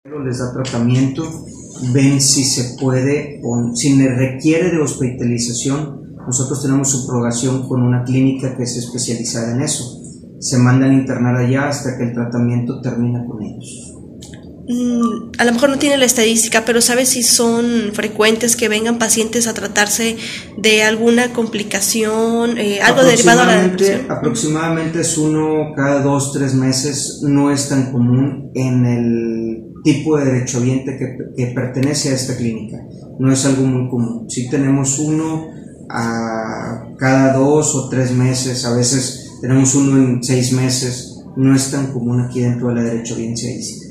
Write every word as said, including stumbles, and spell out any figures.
Les da tratamiento, ven si se puede o si le requiere de hospitalización. Nosotros tenemos subrogación con una clínica que es especializada en eso. Se mandan a internar allá hasta que el tratamiento termina con ellos. Mm, a lo mejor no tiene la estadística, pero ¿sabes si son frecuentes que vengan pacientes a tratarse de alguna complicación, eh, algo derivado a la depresión? Aproximadamente es uno cada dos, tres meses. No es tan común en el tipo de derechohabiente que, que pertenece a esta clínica. No es algo muy común. Sí tenemos uno a cada dos o tres meses, a veces tenemos uno en seis meses. No es tan común aquí dentro de la derechohabiencia.